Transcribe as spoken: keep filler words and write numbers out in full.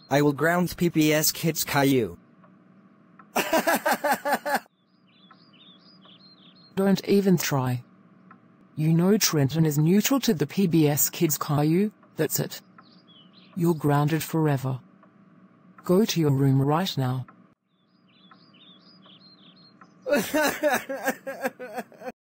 I will ground P B S Kids Caillou. Don't even try. You know Trenton is neutral to the P B S Kids Caillou, that's it. You're grounded forever. Go to your room right now.